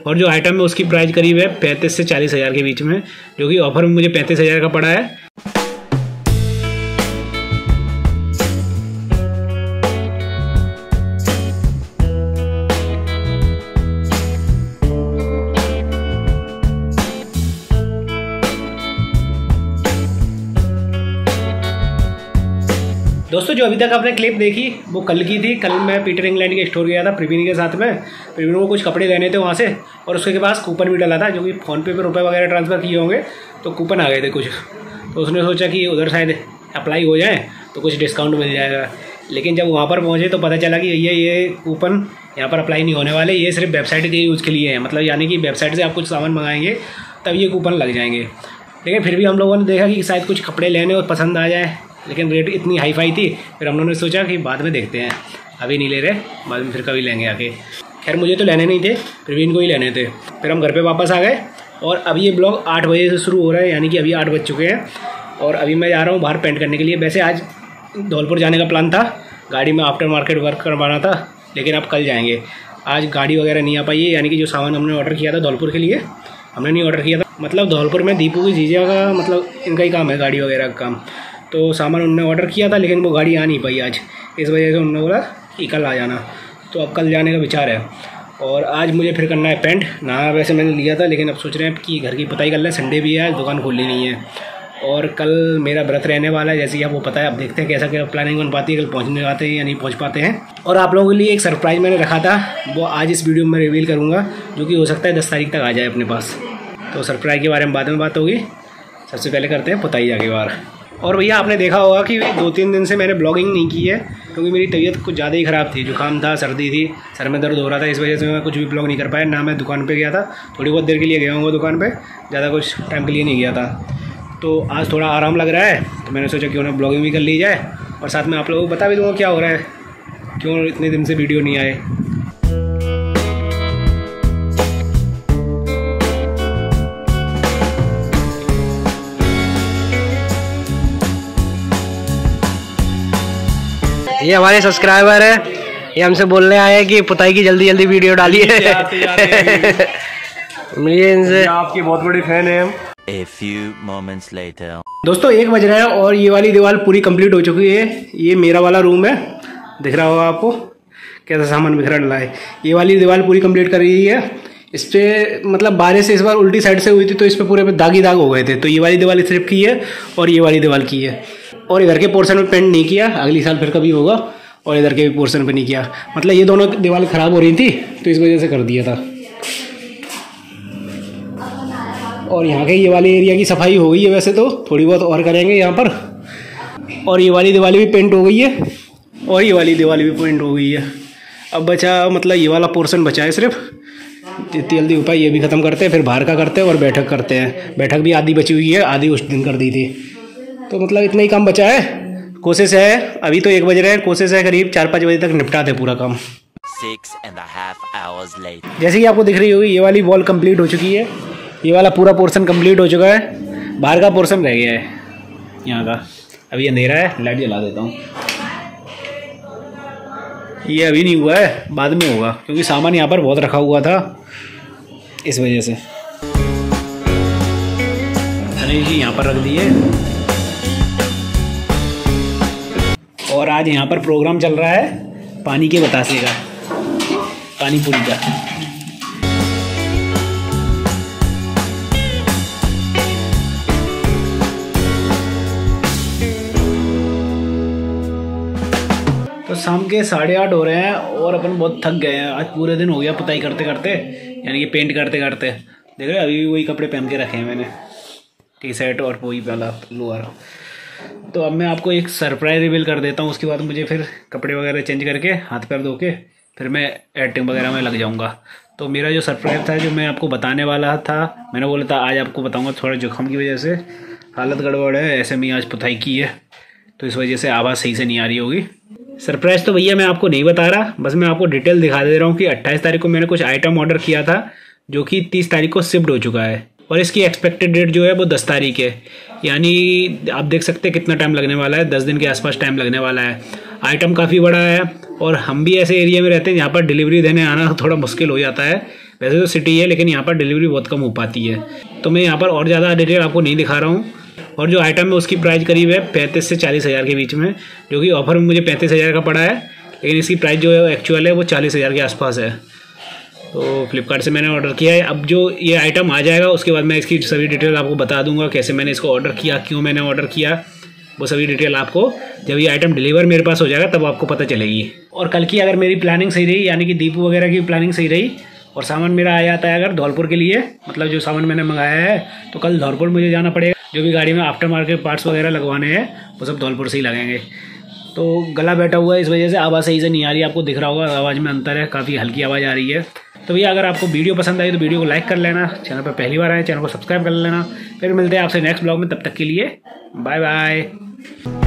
और जो आइटम है उसकी प्राइस करीब है 35 से 40 हज़ार के बीच में, जो कि ऑफर में मुझे 35 हज़ार का पड़ा है। दोस्तों जो अभी तक आपने क्लिप देखी वो कल की थी। कल मैं पीटर इंग्लैंड के स्टोर गया था प्रवीण के साथ में। प्रवीण को कुछ कपड़े लेने थे वहाँ से, और उसके पास कूपन भी डाला था, जो कि फ़ोनपे पे रुपए वगैरह ट्रांसफ़र किए होंगे तो कूपन आ गए थे कुछ। तो उसने सोचा कि उधर शायद अप्लाई हो जाए तो कुछ डिस्काउंट मिल जाएगा। लेकिन जब वहाँ पर पहुँचे तो पता चला कि ये कूपन यहाँ पर अप्लाई नहीं होने वाले, ये सिर्फ वेबसाइट के यूज़ के लिए है। मतलब यानी कि वेबसाइट से आप कुछ सामान मंगाएंगे तब ये कूपन लग जाएंगे। लेकिन फिर भी हम लोगों ने देखा कि शायद कुछ कपड़े लेने और पसंद आ जाए, लेकिन रेट इतनी हाई फाई थी। फिर हम लोगों ने सोचा कि बाद में देखते हैं, अभी नहीं ले रहे, बाद में फिर कभी लेंगे आके। खैर मुझे तो लेने नहीं थे, प्रवीण को ही लेने थे। फिर हम घर पे वापस आ गए और अभी ये ब्लॉग 8 बजे से शुरू हो रहा है, यानी कि अभी 8 बज चुके हैं। और अभी मैं जा रहा हूँ बाहर पेंट करने के लिए। वैसे आज धौलपुर जाने का प्लान था, गाड़ी में आफ्टर मार्केट वर्क करवाना था, लेकिन अब कल जाएंगे। आज गाड़ी वगैरह नहीं आ पाई है, यानी कि जो सामान हमने ऑर्डर किया था धौलपुर के लिए, हमने नहीं ऑर्डर किया था। मतलब धौलपुर में दीपू की जीजा का, मतलब इनका ही काम है गाड़ी वगैरह का काम। तो सामान उन्होंने ऑर्डर किया था, लेकिन वो गाड़ी आ नहीं पाई आज। इस वजह से उन्होंने बोला कि कल आ जाना, तो अब कल जाने का विचार है। और आज मुझे फिर करना है पेंट। नहा वैसे मैंने लिया था, लेकिन अब सोच रहे हैं कि घर की पुताई कर लें। संडे भी है, दुकान खुली नहीं है, और कल मेरा व्रत रहने वाला है, जैसे कि आपको पता है। अब देखते हैं कैसा क्या प्लानिंग बन पाती है, कल पहुँचने पाते हैं या नहीं पहुँच पाते हैं। और आप लोगों के लिए एक सरप्राइज़ मैंने रखा था, वो आज इस वीडियो में रिवील करूँगा, जो कि हो सकता है 10 तारीख तक आ जाए अपने पास। तो सरप्राइज़ के बारे में बाद में बात होगी। सबसे पहले करते हैं पुताई जाके बाहर। और भैया आपने देखा होगा कि 2-3 दिन से मैंने ब्लॉगिंग नहीं की है, क्योंकि मेरी तबीयत कुछ ज़्यादा ही ख़राब थी। जुकाम था, सर्दी थी, सर में दर्द हो रहा था, इस वजह से मैं कुछ भी ब्लॉग नहीं कर पाया। ना मैं दुकान पे गया था, थोड़ी बहुत देर के लिए गया हूँ दुकान पे, ज़्यादा कुछ टाइम के लिए नहीं गया था। तो आज थोड़ा आराम लग रहा है, तो मैंने सोचा क्यों ना ब्लॉगिंग भी कर ली जाए, और साथ में आप लोगों को बता भी दूँगा क्या हो रहा है, क्यों इतने दिन से वीडियो नहीं आए। ये हमारे सब्सक्राइबर है, ये हमसे बोलने आए हैं कि पुताई की जल्दी जल्दी वीडियो डालिए। मिलिए इनसे, आपकी बहुत बड़ी फैन है हम। A few moments later. दोस्तों 1 बज रहा है और ये वाली दीवार पूरी कंप्लीट हो चुकी है। ये मेरा वाला रूम है, दिख रहा होगा आपको कैसा सामान बिखरा डला है। ये वाली दीवार पूरी कंप्लीट कर रही है। इस पर मतलब बारिश इस बार उल्टी साइड से हुई थी, तो इस पर पूरे पे दाग ही दाग हो गए थे। तो ये वाली दीवार सिर्फ की है और ये वाली दीवार की है। और इधर के पोर्शन में पेंट नहीं किया, अगली साल फिर कभी होगा। और इधर के भी पोर्शन पे नहीं किया, मतलब ये दोनों दीवार ख़राब हो रही थी, तो इस वजह से कर दिया था। और यहाँ के ये वाले एरिया की सफाई हो गई है, वैसे तो थोड़ी बहुत और करेंगे यहाँ पर। और ये वाली दीवार भी पेंट हो गई है, और ये वाली दीवार भी पेंट हो गई है। अब बचा मतलब ये वाला पोर्शन बचा है सिर्फ। जितनी जल्दी हो पाए ये भी ख़त्म करते हैं, फिर बाहर का करते हैं और बैठक करते हैं। बैठक भी आधी बची हुई है, आधी उस दिन कर दी थी। तो मतलब इतना ही काम बचा है। कोशिश है, अभी तो 1 बज रहे हैं, कोशिश है करीब 4-5 बजे तक निपटा दे पूरा काम। 6.5 hours later. जैसे कि आपको दिख रही होगी, ये वाली वॉल कंप्लीट हो चुकी है। ये वाला पूरा पोर्शन कंप्लीट हो चुका है, बाहर का पोर्शन रह गया है यहाँ का। अभी अंधेरा है, लाइट जला देता हूँ। ये अभी नहीं हुआ है, बाद में होगा, क्योंकि सामान यहाँ पर बहुत रखा हुआ था, इस वजह से। अरे जी यहाँ पर रख दिए। और आज यहाँ पर प्रोग्राम चल रहा है पानी के बतासे का, पानी पूरी का। तो शाम के 8:30 हो रहे हैं और अपन बहुत थक गए हैं। आज पूरे दिन हो गया पुताई करते करते, यानी कि पेंट करते करते। देख रहे अभी भी वही कपड़े पहन के रखे हैं मैंने, टी-शर्ट और वही वाला लोअर। तो अब मैं आपको एक सरप्राइज रिवील कर देता हूँ, उसके बाद मुझे फिर कपड़े वगैरह चेंज करके हाथ पैर धो के फिर मैं एडिटिंग वगैरह में लग जाऊँगा। तो मेरा जो सरप्राइज था, जो मैं आपको बताने वाला था, मैंने बोला था आज आपको बताऊँगा। थोड़ा जुकाम की वजह से हालत गड़बड़ है, ऐसे में आज पुताई की है, तो इस वजह से आवाज़ सही से नहीं आ रही होगी। सरप्राइज़ तो भैया मैं आपको नहीं बता रहा, बस मैं आपको डिटेल दिखा दे रहा हूँ कि 28 तारीख को मैंने कुछ आइटम ऑर्डर किया था, जो कि 30 तारीख को शिफ्ट हो चुका है। और इसकी एक्सपेक्टेड डेट जो है वो 10 तारीख है। यानी आप देख सकते हैं कितना टाइम लगने वाला है, 10 दिन के आसपास टाइम लगने वाला है। आइटम काफ़ी बड़ा है और हम भी ऐसे एरिया में रहते हैं जहाँ पर डिलीवरी देने आना थोड़ा मुश्किल हो जाता है। वैसे तो सिटी है लेकिन यहाँ पर डिलीवरी बहुत कम हो पाती है। तो मैं यहाँ पर और ज़्यादा डिटेल आपको नहीं दिखा रहा हूँ। और जो आइटम है उसकी प्राइस करीब है 35 से 40 हज़ार के बीच में, जो कि ऑफर में मुझे 35 हज़ार का पड़ा है, लेकिन इसकी प्राइस जो है एक्चुअल है वो 40 हज़ार के आसपास है। तो फ्लिपकार्ट से मैंने ऑर्डर किया है। अब जो ये आइटम आ जाएगा उसके बाद मैं इसकी सभी डिटेल आपको बता दूंगा, कैसे मैंने इसको ऑर्डर किया, क्यों मैंने ऑर्डर किया, वो सभी डिटेल आपको जब ये आइटम डिलीवर मेरे पास हो जाएगा तब आपको पता चलेगी। और कल की अगर मेरी प्लानिंग सही रही, यानी कि दीपू वगैरह की प्लानिंग सही रही और सामान मेरा आ जाता है अगर धौलपुर के लिए, मतलब जो सामान मैंने मंगाया है, तो कल धौलपुर मुझे जाना पड़ेगा। जो भी गाड़ी में आफ्टर मार्केट पार्ट्स वगैरह लगवाने हैं वो सब धौलपुर से ही लगेंगे। तो गला बैठा हुआ है, इस वजह से आवाज़ सही से नहीं आ रही, आपको दिख रहा होगा आवाज़ में अंतर है, काफ़ी हल्की आवाज़ आ रही है। तो भैया अगर आपको वीडियो पसंद आई तो वीडियो को लाइक कर लेना, चैनल पर पहली बार आए चैनल को सब्सक्राइब कर लेना। फिर मिलते हैं आपसे नेक्स्ट ब्लॉग में, तब तक के लिए बाय बाय।